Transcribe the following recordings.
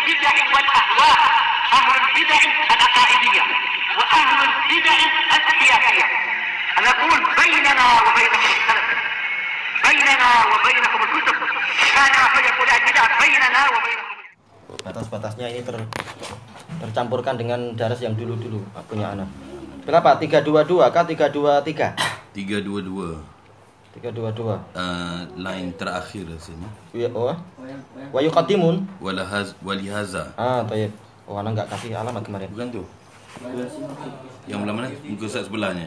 البدع والأهواء، أهل البدع العقائدية وأهل البدع السياسية. أنا أقول بيننا وبينكم السلف، بيننا وبينكم الكتب، كان فيقول البدع بيننا وبينكم. Batas-batasnya ini tercampurkan dengan daras yang dulu-dulu punya anak. Berapa? 322 kah 323? 322. 322. Line terakhir sini. Ya, oh. Wa yuqaddimun walihaza. Tayyib. Oh, anak enggak kasih alamat kemarin. Bukan tuh. Yang belah mana? Muka Ustaz sebelahnya.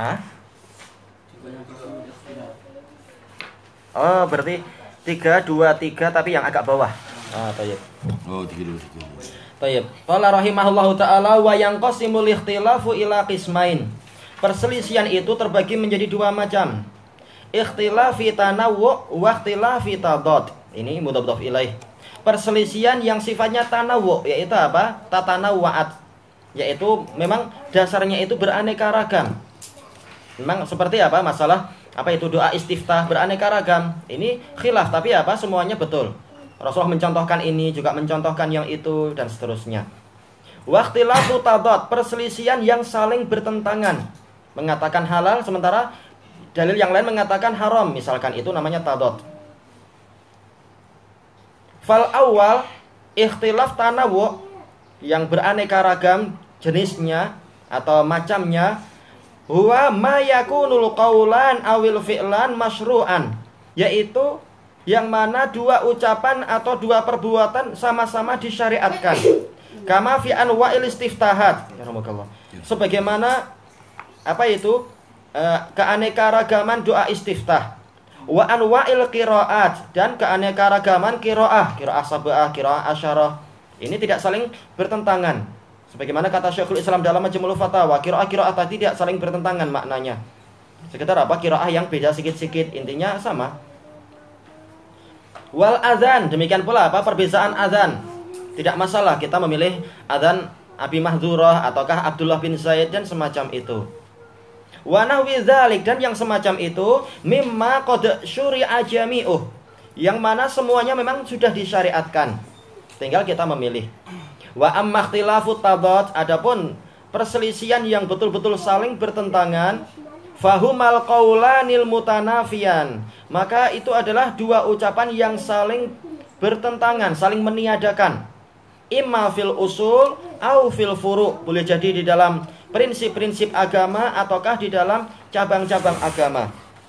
Oh, berarti 323 tapi yang agak bawah. Tayyib. Oh, 323. Tayyib. Qala rahimahullahu taala wa yanqasimul ikhtilafu ila qismain. Perselisihan itu terbagi menjadi dua macam. Ikhtilafi tanawwu wa ikhtilafi tadad. Ini mudhaf ilaih. Perselisihan yang sifatnya tanawwu yaitu apa? Tatanawwa'at. Yaitu memang dasarnya itu beraneka ragam. Memang seperti apa masalah apa itu doa istiftah beraneka ragam. Ini khilaf tapi apa semuanya betul. Rasulullah mencontohkan ini, juga mencontohkan yang itu, dan seterusnya. Waqtilafu tadad, perselisihan yang saling bertentangan. Mengatakan halal, sementara dalil yang lain mengatakan haram. Misalkan itu namanya tadad. Fal awal, ikhtilaf tanawwu, yang beraneka ragam jenisnya atau macamnya. Huwa ma yakunul qawlan awil fi'lan masyru'an. Yaitu yang mana dua ucapan atau dua perbuatan sama-sama disyariatkan. Kama fi anwa'il istiftahat. Sebagaimana apa itu? Keanekaragaman doa istiftah. Wa anwa'il qiraat, dan keanekaragaman qiraah, qiraah sab'ah, qiraah asyarah. Ini tidak saling bertentangan. Sebagaimana kata Syekhul Islam dalam Majmu'ul Fatawa, qiraah tadi tidak saling bertentangan maknanya. Sekitar apa? Qiraah yang beda sikit-sikit, intinya sama. Wal azan, demikian pula apa perbedaan azan. Tidak masalah kita memilih azan Abi Mahdzurah ataukah Abdullah bin Zaid dan semacam itu. Wa nahwi dzalik, dan yang semacam itu mimma qad syuri'a jami'uh, yang mana semuanya memang sudah disyariatkan. Tinggal kita memilih. Wa amma ikhtilafu tadad, adapun perselisihan yang betul-betul saling bertentangan, fahumal qaulanil mutanafiyan, maka itu adalah dua ucapan yang saling bertentangan, saling meniadakan. Imma fil usul au fil furu', boleh jadi di dalam prinsip-prinsip agama ataukah di dalam cabang-cabang agama.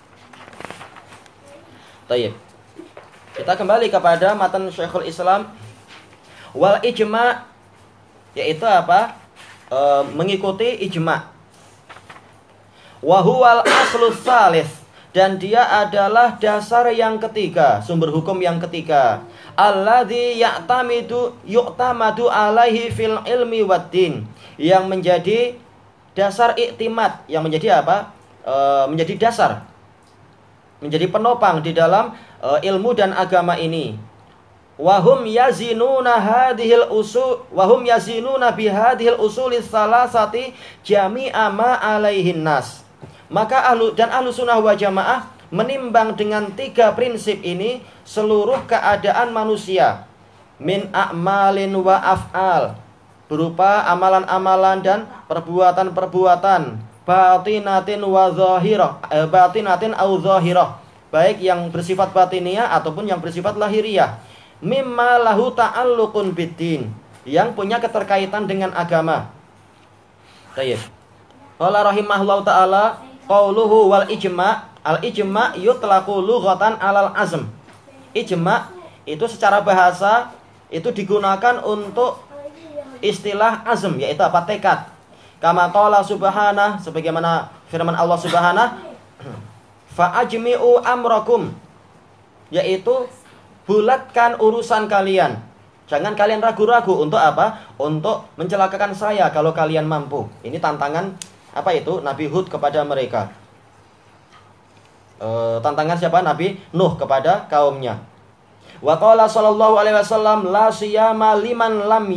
Baik. Kita kembali kepada matan Syekhul Islam. Wal ijma', yaitu apa? Mengikuti ijma'. Wa huwal aslus salis, dan dia adalah dasar yang ketiga, sumber hukum yang ketiga. Alladzi yu'tamadu alaihi fil ilmi waddin, yang menjadi dasar iktimad, yang menjadi apa? Menjadi dasar, menjadi penopang di dalam ilmu dan agama ini. Wahum yazinuna hadhil usul, wahum yazinuna bihadhil usulis salasati jami'a ma alaihin nas. Maka ahlu sunnah wal jamaah menimbang dengan tiga prinsip ini seluruh keadaan manusia. Min a'malin wa af'al, berupa amalan-amalan dan perbuatan-perbuatan. Batinatin wa zahirah, batinatin au zahirah, baik yang bersifat batiniah ataupun yang bersifat lahiriah. Mimma lahu ta'alluqun biddin, yang punya keterkaitan dengan agama. Baik. Qala rahimahullahu ta'ala qauluhu wal ijma', al ijma' yutlaqu lughatan alal azm. Ijma' itu secara bahasa itu digunakan untuk istilah azm, yaitu apa? Tekad. Kama qala subhanah, sebagaimana firman Allah Subhanahu, fa ajmi'u amrakum, yaitu bulatkan urusan kalian. Jangan kalian ragu-ragu untuk apa? Untuk mencelakakan saya kalau kalian mampu. Ini tantangan apa itu? Nabi Hud kepada mereka. Tantangan siapa? Nabi Nuh kepada kaumnya. Wa qala sallallahu alaihi wasallam la siyama liman lam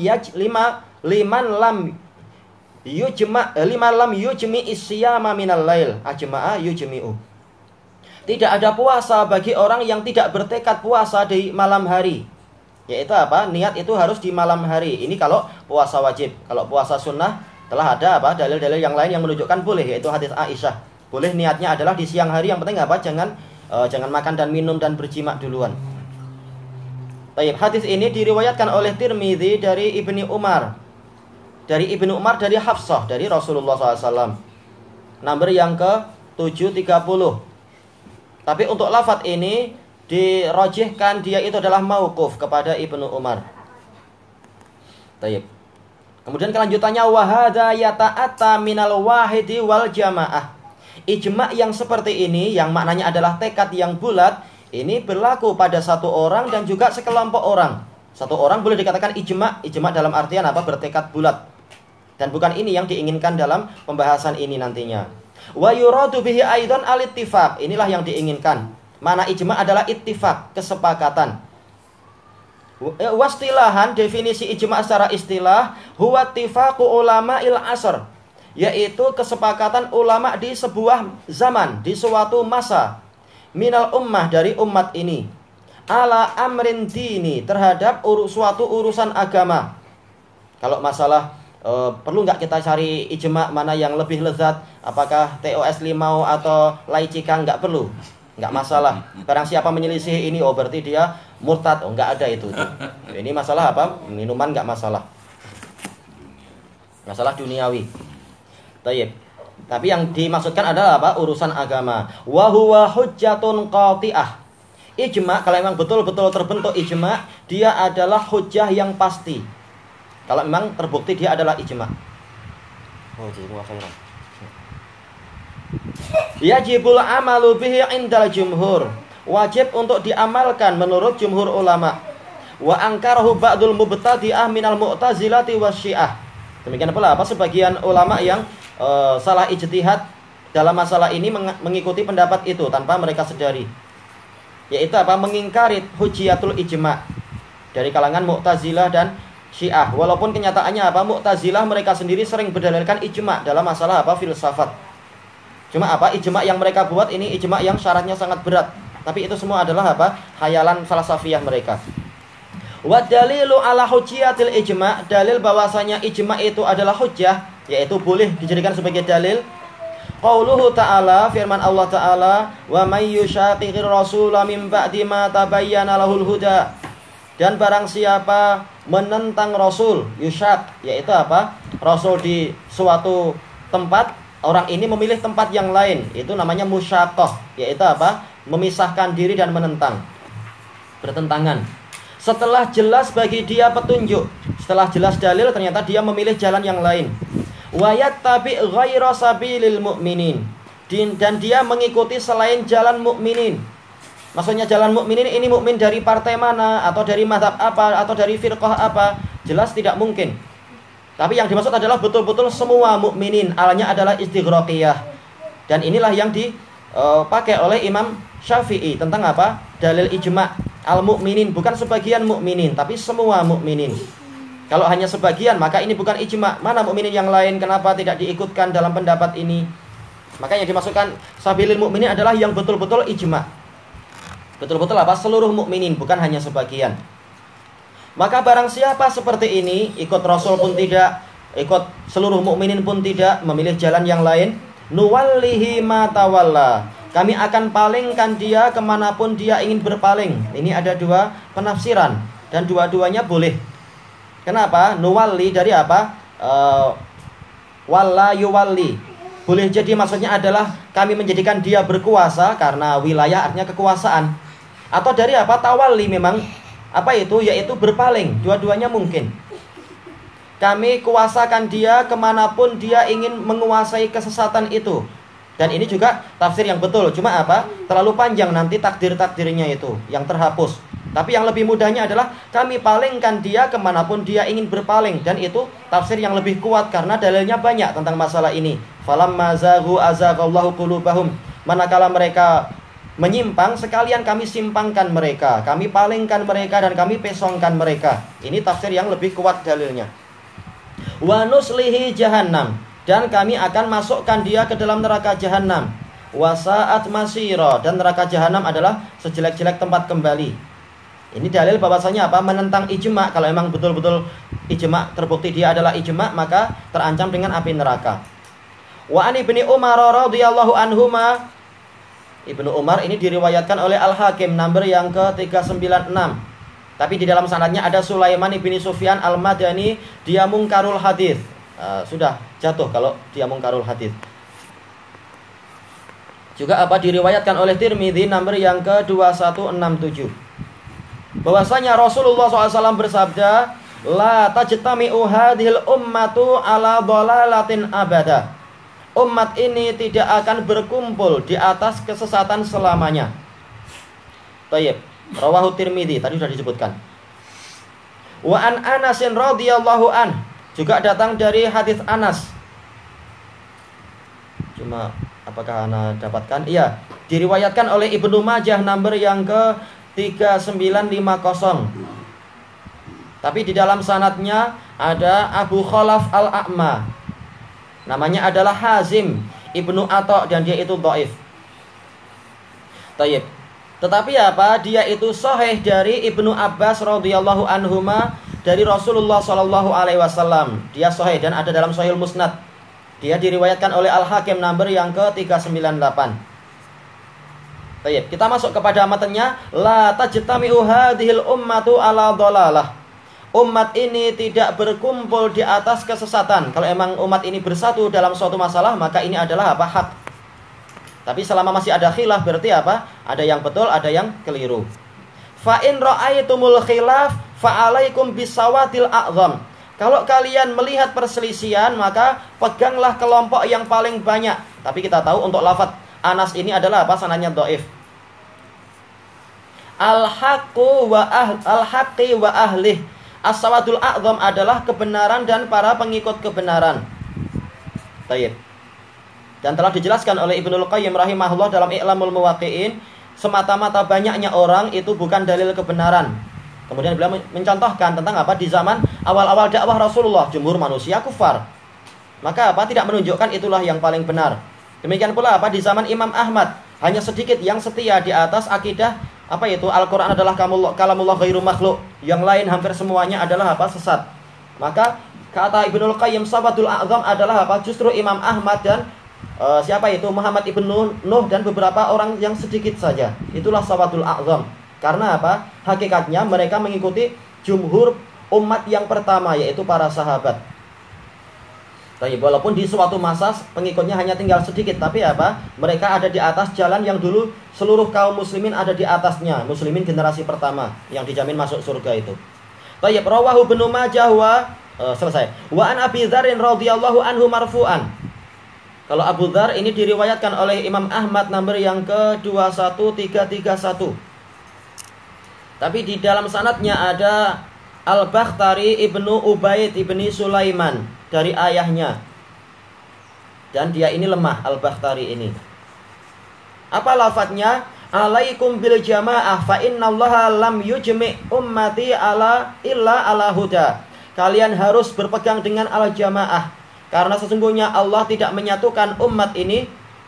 yujmi isyama minal lail ajma'a yujmi'u. Tidak ada puasa bagi orang yang tidak bertekad puasa di malam hari. Yaitu apa? Niat itu harus di malam hari. Ini kalau puasa wajib. Kalau puasa sunnah telah ada apa? Dalil-dalil yang lain yang menunjukkan boleh, yaitu hadis Aisyah. Boleh niatnya adalah di siang hari, yang penting apa? Jangan makan dan minum dan berjima duluan. Baik, hadis ini diriwayatkan oleh Tirmidzi dari Ibnu Umar. Dari Ibnu Umar dari Hafsah dari Rasulullah SAW. Nomor yang ke-730. Tapi untuk lafadz ini dirojihkan dia itu adalah mauquf kepada Ibnu Umar. Baik. Kemudian kelanjutannya wahada yata'atta minal wahidi wal jamaah. Ijma' yang seperti ini, yang maknanya adalah tekad yang bulat, ini berlaku pada satu orang dan juga sekelompok orang. Satu orang boleh dikatakan ijma'. Ijma' dalam artian apa? Bertekad bulat. Dan bukan ini yang diinginkan dalam pembahasan ini nantinya. Wa yuradu bihi aidan al-ittifaq. Inilah yang diinginkan. Mana ijma' adalah ittifaq, kesepakatan. Wastilahan, definisi ijma' secara istilah, huwa ittifaqu ulama'il asr, yaitu kesepakatan ulama di sebuah zaman, di suatu masa, minal ummah, dari umat ini, ala amrin dini, terhadap suatu urusan agama. Kalau masalah perlu nggak kita cari ijma' mana yang lebih lezat, apakah TOS limau atau laicika, nggak perlu, nggak masalah. Barang siapa menyelisih ini, oh berarti dia murtad, oh nggak ada itu. Ini masalah apa? Minuman nggak masalah, masalah duniawi. Tayyib. Tapi yang dimaksudkan adalah apa? Urusan agama. Wa huwa hujjatun qati'ah. Ijma', kalau memang betul-betul terbentuk ijma', dia adalah hujjah yang pasti. Kalau memang terbukti dia adalah ijma'. Oh, jazakumullah khairan. Yajibul amalu bihi indal jumhur. Wajib untuk diamalkan menurut jumhur ulama. Wa angkarahu ba'dul mubtadi'ah minal mu'tazilati wasyiah. Demikian pula apa? Sebagian ulama yang salah ijtihad dalam masalah ini mengikuti pendapat itu tanpa mereka sadari, yaitu apa? Mengingkari hujjatul ijma' dari kalangan Mu'tazilah dan Syiah. Walaupun kenyataannya apa? Mu'tazilah mereka sendiri sering berdalilkan ijma' dalam masalah apa? Filsafat. Cuma apa? Ijma' yang mereka buat ini ijma' yang syaratnya sangat berat. Tapi itu semua adalah apa? Khayalan falsafiyah mereka. Wa dalilu ala hujjatil ijma', dalil bahwasanya ijma' itu adalah hujjah, yaitu boleh dijadikan sebagai dalil. Qauluhu ta'ala, firman Allah Ta'ala, wa may yushaqiqir rasula min ba'di ma tabayyana lahul huda. Dan barang siapa menentang Rasul, yushaq, yaitu apa? Rasul di suatu tempat, orang ini memilih tempat yang lain, itu namanya musyaqqah, yaitu apa? Memisahkan diri dan menentang, bertentangan. Setelah jelas bagi dia petunjuk, setelah jelas dalil, ternyata dia memilih jalan yang lain. Wa yattabi ghaira sabilil mu'minin, dan dia mengikuti selain jalan mukminin. Maksudnya jalan mukminin ini mukmin dari partai mana, atau dari mazhab apa, atau dari firqah apa, jelas tidak mungkin. Tapi yang dimaksud adalah betul-betul semua mukminin, alanya adalah istighraqiyah. Dan inilah yang dipakai oleh Imam Syafi'i tentang apa? Dalil ijma'. Al-mu'minin, bukan sebagian mukminin, tapi semua mukminin. Kalau hanya sebagian, maka ini bukan ijma'. Mana mukminin yang lain? Kenapa tidak diikutkan dalam pendapat ini? Maka yang dimaksudkan sabilil mukminin adalah yang betul-betul ijma'. Betul-betul apa? Seluruh mukminin, bukan hanya sebagian. Maka barang siapa seperti ini, ikut Rasul pun tidak, ikut seluruh mukminin pun tidak, memilih jalan yang lain, nuwallihi ma tawalla, kami akan palingkan dia kemanapun dia ingin berpaling. Ini ada dua penafsiran dan dua-duanya boleh. Kenapa? Nuwalli dari apa? Walla yuwalli. Boleh jadi maksudnya adalah kami menjadikan dia berkuasa, karena wilayah artinya kekuasaan. Atau dari apa? Tawalli, memang apa itu? Yaitu berpaling. Dua-duanya mungkin. Kami kuasakan dia kemanapun dia ingin menguasai kesesatan itu. Dan ini juga tafsir yang betul. Cuma apa? Terlalu panjang nanti takdir-takdirnya itu yang terhapus. Tapi yang lebih mudahnya adalah kami palingkan dia kemanapun dia ingin berpaling. Dan itu tafsir yang lebih kuat karena dalilnya banyak tentang masalah ini. Falamma zaghu azaghallahu qulubahum. Manakala mereka menyimpang, sekalian kami simpangkan mereka, kami palingkan mereka, dan kami pesongkan mereka. Ini tafsir yang lebih kuat dalilnya. Wa nuslihi jahannam, dan kami akan masukkan dia ke dalam neraka jahanam. Wa sa'at masira, dan neraka jahanam adalah sejelek-jelek tempat kembali. Ini dalil bahwasanya apa? Menentang ijma. Kalau memang betul-betul ijma terbukti dia adalah ijma, maka terancam dengan api neraka. Wa an Ibnu Umar radhiyallahu anhuma. Ibnu Umar ini diriwayatkan oleh Al-Hakim nomor yang ke-396. Tapi di dalam sanadnya ada Sulaiman ibni Sufyan Al-Madani, dia mungkarul hadis. Sudah jatuh kalau dia mungkarul hadis. Juga apa diriwayatkan oleh Tirmidzi nomor yang ke-2167. Bahwasanya Rasulullah SAW bersabda, la tajtami'u hadhil ummatu ala dhalalatin abada. Umat ini tidak akan berkumpul di atas kesesatan selamanya. Baik, rawahu Tirmidzi tadi sudah disebutkan. Wa an Anas radhiyallahu an, juga datang dari hadis Anas. Cuma apakah Anda dapatkan? Iya, diriwayatkan oleh Ibnu Majah nomor yang ke-3950. Tapi di dalam sanadnya ada Abu Khalaf Al-A'ma. Namanya adalah Hazim Ibnu Atha dan dia itu dhaif. Tayyib. Tetapi apa? Dia itu sahih dari Ibnu Abbas radhiyallahu anhuma dari Rasulullah sallallahu alaihi wasallam. Dia sahih dan ada dalam Sahih Musnad. Dia diriwayatkan oleh Al-Hakim nomor yang ke-398. Tayyib. Kita masuk kepada matanya. La tajtami'u hadhil ummatu ala dhalalah. Umat ini tidak berkumpul di atas kesesatan. Kalau emang umat ini bersatu dalam suatu masalah, maka ini adalah apa? Hak. Tapi selama masih ada khilaf, berarti apa? Ada yang betul, ada yang keliru. Fa in ra'aitumul khilaf fa alaikum bisawatil a'zam. Kalau kalian melihat perselisihan, maka peganglah kelompok yang paling banyak. Tapi kita tahu untuk lafaz Anas ini adalah apa? Sanadnya dhaif. Al-haqqu wa ahlih. As-sawadul a'zam adalah kebenaran dan para pengikut kebenaran. Baik. Dan telah dijelaskan oleh Ibnul Qayyim rahimahullah dalam I'lamul Muwaqqi'in, semata-mata banyaknya orang itu bukan dalil kebenaran. Kemudian beliau mencontohkan tentang apa? Di zaman awal-awal dakwah Rasulullah, jumhur manusia kufar. Maka apa? Tidak menunjukkan itulah yang paling benar. Demikian pula apa? Di zaman Imam Ahmad, hanya sedikit yang setia di atas akidah apa itu? Al-Quran adalah kalamullah ghairu makhluk. Yang lain hampir semuanya adalah apa? Sesat. Maka kata Ibnul Qayyim, sawadul a'zam adalah apa? Justru Imam Ahmad dan siapa itu? Muhammad ibnu Nuh dan beberapa orang yang sedikit saja. Itulah sawadul a'zam. Karena apa? Hakikatnya mereka mengikuti jumhur umat yang pertama, yaitu para sahabat. Tapi walaupun di suatu masa pengikutnya hanya tinggal sedikit, tapi apa? Mereka ada di atas jalan yang dulu seluruh kaum muslimin ada di atasnya. Muslimin generasi pertama yang dijamin masuk surga itu. Tayyib, rawahu Ibnu Majah selesai. Wa an Abi Dzar radhiyallahu anhu marfu'an. Kalau Abu Dzar ini diriwayatkan oleh Imam Ahmad nomor yang ke-21331. Tapi di dalam sanadnya ada Al-Bakhtari Ibnu Ubaid Ibni Sulaiman dari ayahnya. Dan dia ini lemah, Al-Bakhtari ini. Apa lafadznya? Alaikum bil jamaah fa innallaha lam yujmi' ummati ala illa ala huda. Kalian harus berpegang dengan al-jamaah, karena sesungguhnya Allah tidak menyatukan umat ini.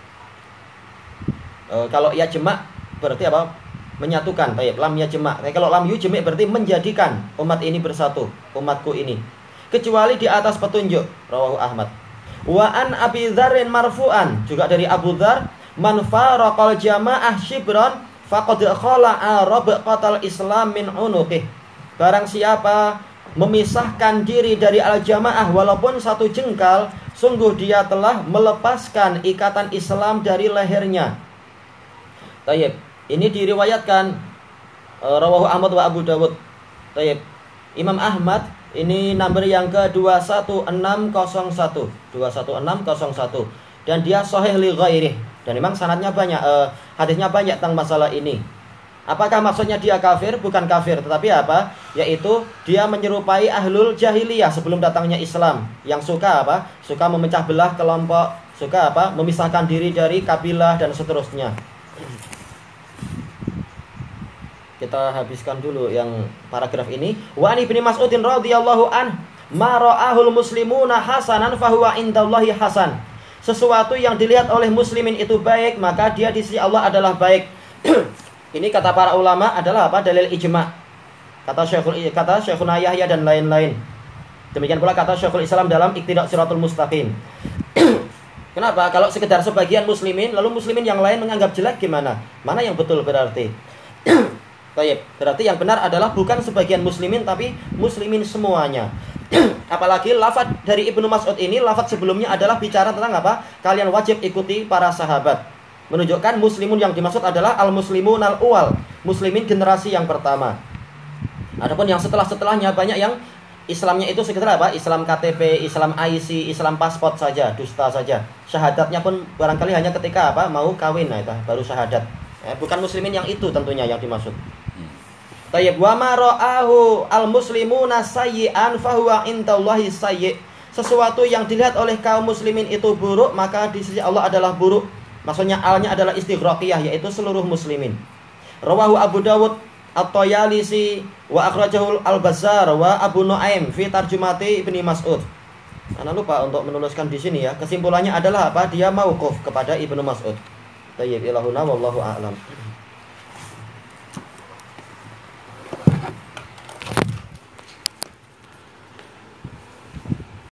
Kalau ya jema' berarti apa? Menyatukan. Baik, lam ya jema'. Kalau lam yujmi' berarti menjadikan umat ini bersatu, umatku ini, kecuali di atas petunjuk. Rawahu Ahmad. Wa an Abi Dzarrin marfu'an, juga dari Abu Dzar, man faraqal jamaah shibran faqad khala'a rabqatal Islam min unuqih. Barang siapa memisahkan diri dari al-jamaah walaupun satu jengkal, sungguh dia telah melepaskan ikatan Islam dari lehernya. Tayyib. Ini diriwayatkan rawahu Ahmad wa Abu Dawud. Tayyib. Imam Ahmad ini nomor yang ke-21601. 21601. Dan dia sahih li ghairih. Dan memang sanadnya banyak, hadisnya banyak tentang masalah ini. Apakah maksudnya dia kafir? Bukan kafir, tetapi apa? Yaitu dia menyerupai ahlul jahiliyah sebelum datangnya Islam, yang suka apa? Suka memecah belah kelompok, suka apa? Memisahkan diri dari kabilah dan seterusnya. Kita habiskan dulu yang paragraf ini. Wa an Ibnu Mas'udin radhiyallahu an, ma ra'ahul muslimuna hasanan fahuwa indallahi hasan. Sesuatu yang dilihat oleh muslimin itu baik, maka dia di sisi Allah adalah baik. Ini kata para ulama adalah apa? Dalil ijma'. Kata Syekhuna Yahya dan lain-lain. Demikian pula kata Syekhul Islam dalam Iqtida' Shiratal Mustaqim. Kenapa? Kalau sekedar sebagian muslimin, lalu muslimin yang lain menganggap jelek gimana? Mana yang betul berarti? Baik, berarti yang benar adalah bukan sebagian muslimin tapi muslimin semuanya. Apalagi lafaz dari Ibnu Mas'ud ini, lafaz sebelumnya adalah bicara tentang apa? Kalian wajib ikuti para sahabat. Menunjukkan muslimun yang dimaksud adalah al-muslimun al-uwal, muslimin generasi yang pertama. Adapun yang setelah-setelahnya banyak yang Islamnya itu sekedar apa? Islam KTP, Islam IC, Islam pasport saja, dusta saja. Syahadatnya pun barangkali hanya ketika apa? Mau kawin, nah itu baru syahadat. Bukan muslimin yang itu tentunya yang dimaksud. Tayyib wa ma ra'ahu al-muslimuna sayyi'an fa huwa indallahi sayyi'. Sesuatu yang dilihat oleh kaum muslimin itu buruk, maka di sisi Allah adalah buruk. Maksudnya alnya adalah istighraqiyah, yaitu seluruh muslimin. Rawahu Abu Dawud At-Tayalisi wa akhrajahu Al-Bazzar wa Abu Nuaim fi tarjumati Ibnu Mas'ud. Ana lupa untuk menuliskan di sini ya. Kesimpulannya adalah apa? Dia mauquf kepada Ibnu Mas'ud. Tayyib ilahuna wallahu a'lam.